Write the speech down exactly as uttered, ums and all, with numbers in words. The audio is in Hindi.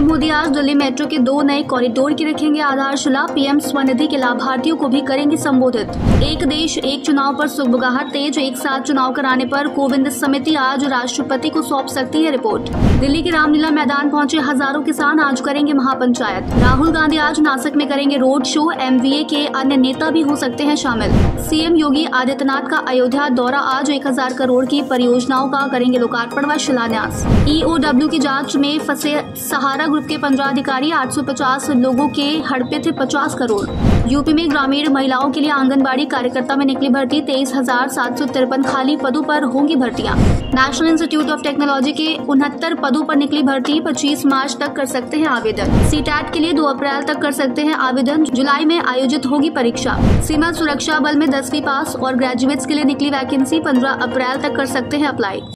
पीएम मोदी आज दिल्ली मेट्रो के दो नए कॉरिडोर की रखेंगे आधारशिला। पीएम स्वनिधि के लाभार्थियों को भी करेंगे संबोधित। एक देश एक चुनाव पर सुगबुगाहट तेज। एक साथ चुनाव कराने पर कोविंद समिति आज राष्ट्रपति को सौंप सकती है रिपोर्ट। दिल्ली के रामलीला मैदान पहुंचे हजारों किसान आज करेंगे महापंचायत। राहुल गांधी आज नासिक में करेंगे रोड शो। एमवीए के अन्य नेता भी हो सकते हैं शामिल। सीएम योगी आदित्यनाथ का अयोध्या दौरा। आज एक हजार करोड़ की परियोजनाओं का करेंगे लोकार्पण व शिलान्यास। ईओडब्ल्यू की जांच में फंसे सहारा ग्रुप के पंद्रह अधिकारी। आठ सौ पचास लोगों के हड़पे थे पचास करोड़। यूपी में ग्रामीण महिलाओं के लिए आंगनबाड़ी कार्यकर्ता में निकली भर्ती। तेईस हजार सात सौ तिरपन खाली पदों पर होंगी भर्तियां। नेशनल इंस्टीट्यूट ऑफ टेक्नोलॉजी के उनहत्तर पदों पर निकली भर्ती। पच्चीस मार्च तक कर सकते हैं आवेदन। सीटैट के लिए दो अप्रैल तक कर सकते हैं आवेदन। जुलाई में आयोजित होगी परीक्षा। सीमा सुरक्षा बल में दसवीं पास और ग्रेजुएट्स के लिए निकली वैकेंसी। पंद्रह अप्रैल तक कर सकते हैं अप्लाई।